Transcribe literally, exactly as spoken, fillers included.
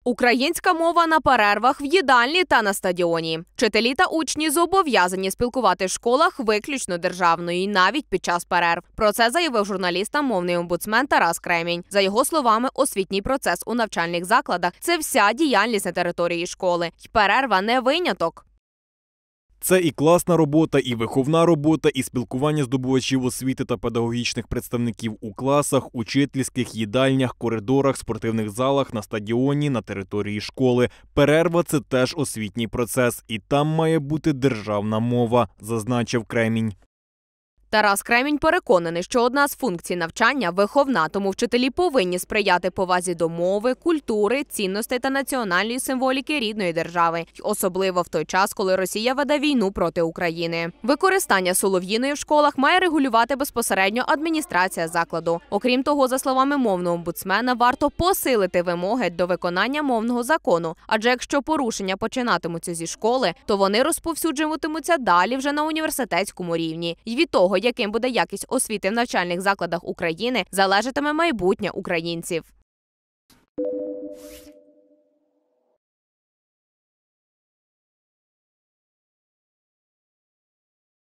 Українська мова на перервах в їдальні та на стадіоні. Вчителі та учні зобов'язані спілкувати в школах виключно державною, навіть під час перерв. Про це заявив журналістам мовний омбудсмен Тарас Кремінь. За його словами, освітній процес у навчальних закладах – це вся діяльність на території школи. І перерва не виняток. Це і класна робота, і виховна робота, і спілкування здобувачів освіти та педагогічних представників у класах, учительських, їдальнях, коридорах, спортивних залах, на стадіоні, на території школи. Перерва – це теж освітній процес, і там має бути державна мова, зазначив Кремінь. Тарас Кремінь переконаний, що одна з функцій навчання – виховна, тому вчителі повинні сприяти повазі до мови, культури, цінностей та національної символіки рідної держави. І особливо в той час, коли Росія веде війну проти України. Використання солов'їної в школах має регулювати безпосередньо адміністрація закладу. Окрім того, за словами мовного омбудсмена, варто посилити вимоги до виконання мовного закону. Адже якщо порушення починатимуться зі школи, то вони розповсюджуватимуться далі вже на університетському рівні. І від того, яким буде якість освіти в навчальних закладах України, залежатиме майбутнє українців.